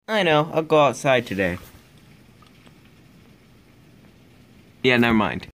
I know, I'll go outside today. Yeah, never mind.